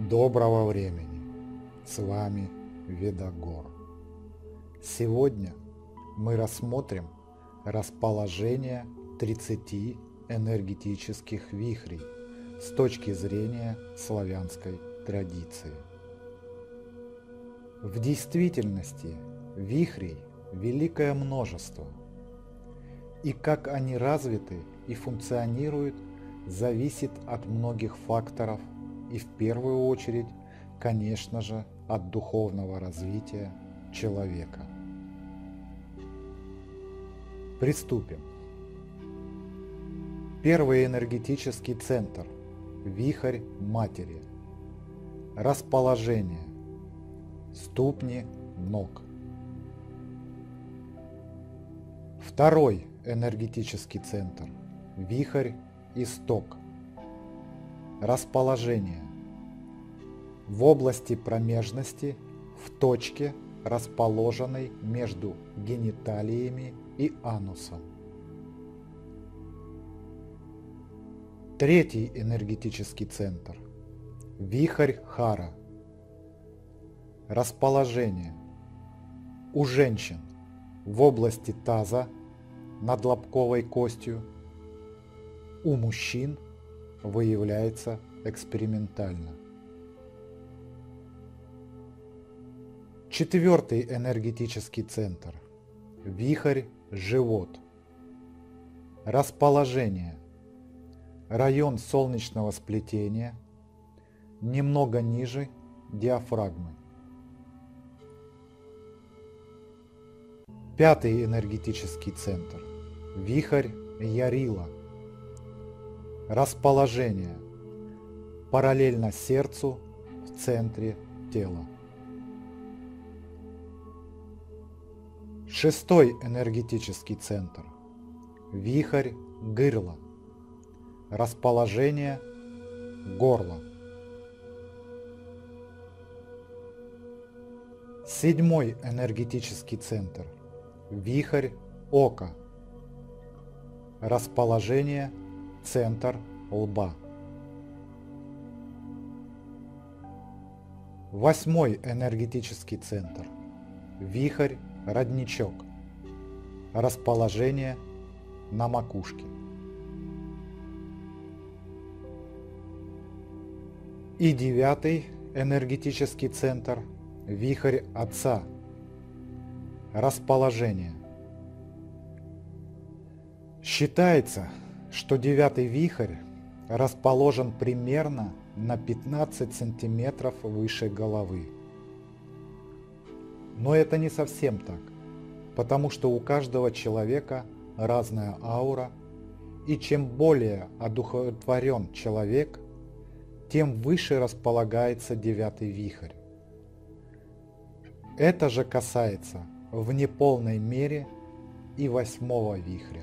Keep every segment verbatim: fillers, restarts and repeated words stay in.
Доброго времени! С вами Ведагор. Сегодня мы рассмотрим расположение тридцати энергетических вихрей с точки зрения славянской традиции. В действительности вихрей великое множество, и как они развиты и функционируют, зависит от многих факторов и в первую очередь, конечно же, от духовного развития человека. Приступим. Первый энергетический центр – вихрь матери. Расположение – ступни ног. Второй энергетический центр – вихрь исток. Расположение – в области промежности, в точке, расположенной между гениталиями и анусом. Третий энергетический центр – вихрь хара. Расположение – у женщин в области таза, над лобковой костью, у мужчин выявляется экспериментально. Четвертый энергетический центр – вихрь живот. Расположение – район солнечного сплетения, немного ниже диафрагмы. Пятый энергетический центр – вихрь ярила. Расположение – параллельно сердцу в центре тела. Шестой энергетический центр – вихрь гырла. Расположение – горло. Седьмой энергетический центр – вихрь ока. Расположение – центр лба. Восьмой энергетический центр – вихрь родничок. Расположение – на макушке. И девятый энергетический центр – вихрь отца. Расположение. Считается, что девятый вихрь расположен примерно на пятнадцать сантиметров выше головы. Но это не совсем так, потому что у каждого человека разная аура, и чем более одухотворен человек, тем выше располагается девятый вихрь. Это же касается в неполной мере и восьмого вихря.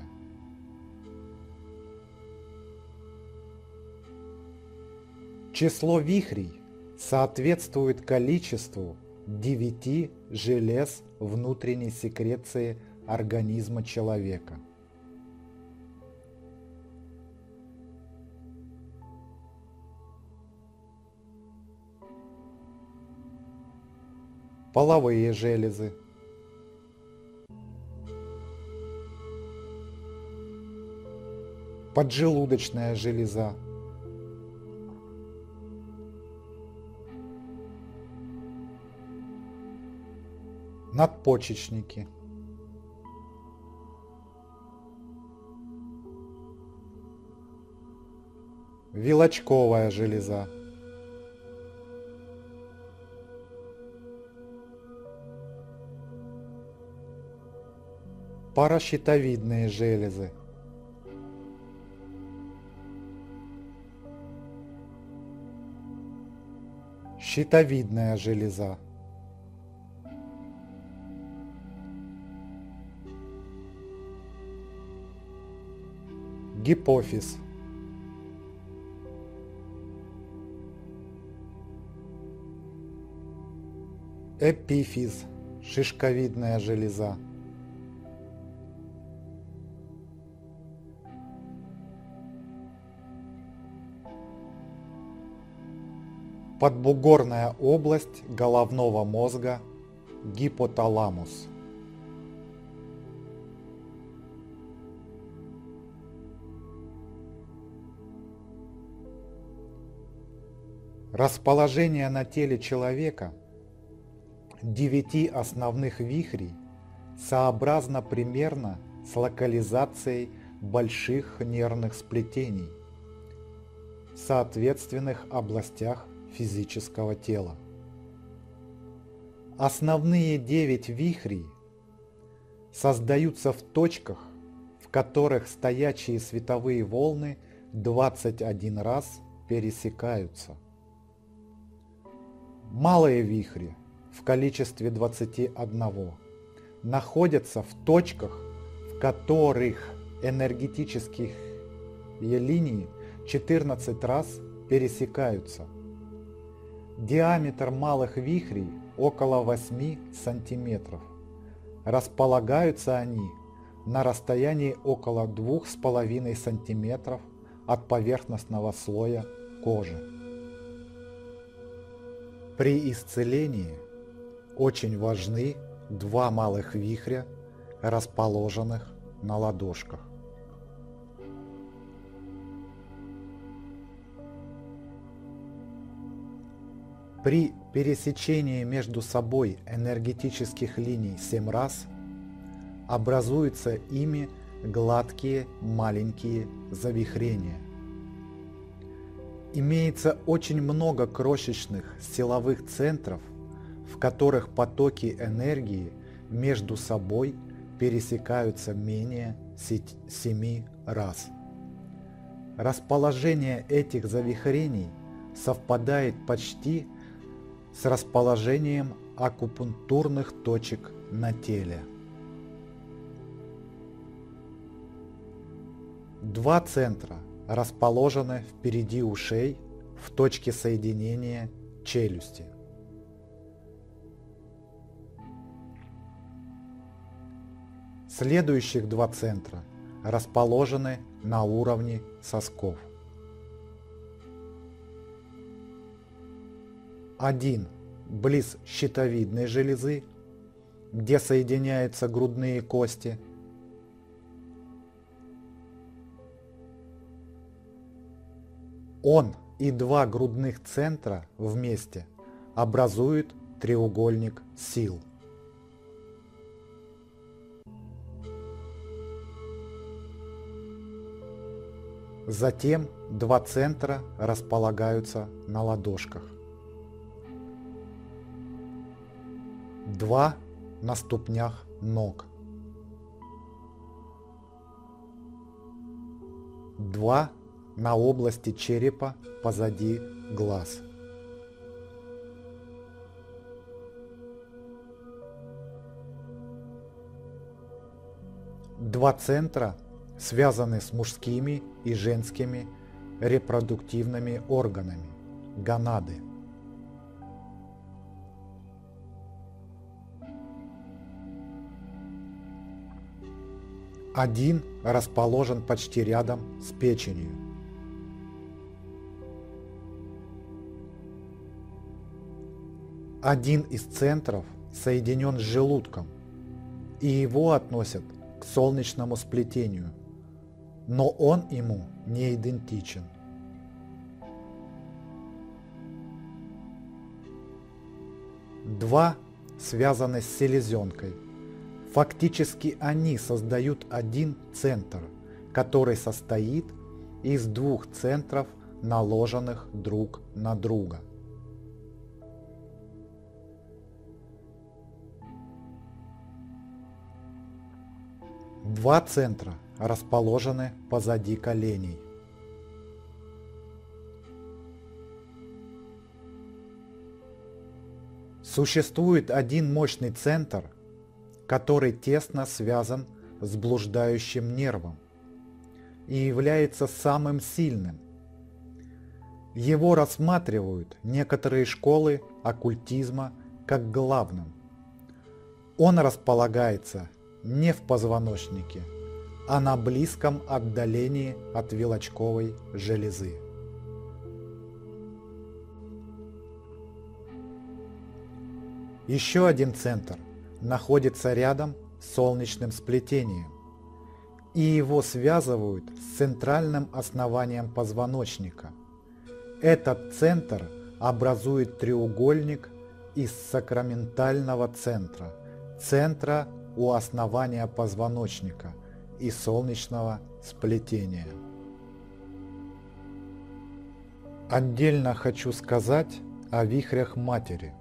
Число вихрей соответствует количеству девяти желез внутренней секреции организма человека. Половые железы, поджелудочная железа, надпочечники, вилочковая железа, паращитовидные железы, щитовидная железа, гипофиз, эпифиз, шишковидная железа, Подбугорная область головного мозга, гипоталамус. Расположение на теле человека девяти основных вихрей сообразно примерно с локализацией больших нервных сплетений в соответственных областях физического тела. Основные девять вихрей создаются в точках, в которых стоячие световые волны двадцать один раз пересекаются. Малые вихри в количестве двадцати одного находятся в точках, в которых энергетические линии четырнадцать раз пересекаются. Диаметр малых вихрей около восьми сантиметров. Располагаются они на расстоянии около двух с половиной сантиметров от поверхностного слоя кожи. При исцелении очень важны два малых вихря, расположенных на ладошках. При пересечении между собой энергетических линий семь раз образуются ими гладкие маленькие завихрения. Имеется очень много крошечных силовых центров, в которых потоки энергии между собой пересекаются менее семи раз. Расположение этих завихрений совпадает почти с расположением акупунктурных точек на теле. Два центра расположены впереди ушей в точке соединения челюсти. Следующих два центра расположены на уровне сосков. Один близ щитовидной железы, где соединяются грудные кости. Он и два грудных центра вместе образуют треугольник сил. Затем два центра располагаются на ладошках. Два на ступнях ног. Два на области черепа позади глаз. Два центра связаны с мужскими и женскими репродуктивными органами, гонады. Один расположен почти рядом с печенью. Один из центров соединен с желудком, и его относят к солнечному сплетению, но он ему не идентичен. Два связаны с селезенкой. Фактически они создают один центр, который состоит из двух центров, наложенных друг на друга. Два центра расположены позади коленей. Существует один мощный центр, который тесно связан с блуждающим нервом и является самым сильным. Его рассматривают некоторые школы оккультизма как главным. Он располагается не в позвоночнике, а на близком отдалении от вилочковой железы. Еще один центр находится рядом с солнечным сплетением, и его связывают с центральным основанием позвоночника. Этот центр образует треугольник из сакраментального центра, центра у основания позвоночника и солнечного сплетения. Отдельно хочу сказать о вихрях матери.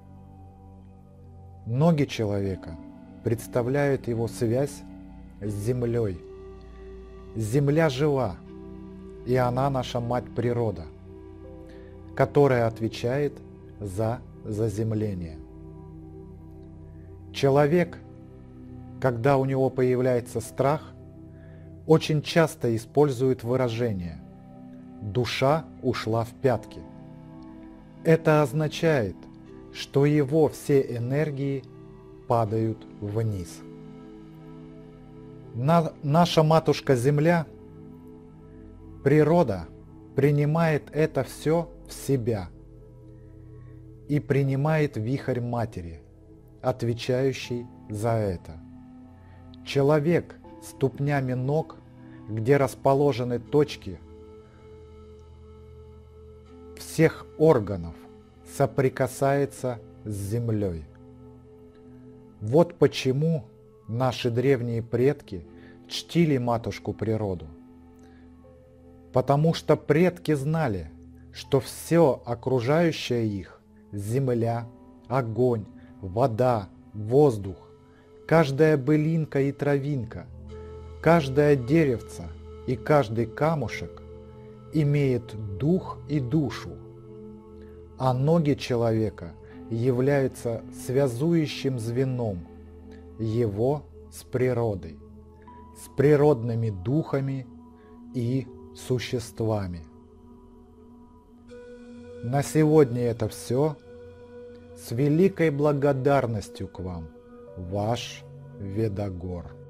Ноги человека представляют его связь с Землей. Земля жива, и она наша мать природа, которая отвечает за заземление. Человек, когда у него появляется страх, очень часто использует выражение «душа ушла в пятки». Это означает, что его все энергии падают вниз. На, наша матушка-Земля, природа, принимает это все в себя и принимает вихрь матери, отвечающий за это. Человек ступнями ног, где расположены точки всех органов, соприкасается с землей. Вот почему наши древние предки чтили матушку природу. Потому что предки знали, что все окружающее их – земля, огонь, вода, воздух, каждая былинка и травинка, каждое деревце и каждый камушек имеет дух и душу, а ноги человека являются связующим звеном его с природой, с природными духами и существами. На сегодня это все. С великой благодарностью к вам, ваш Ведагор.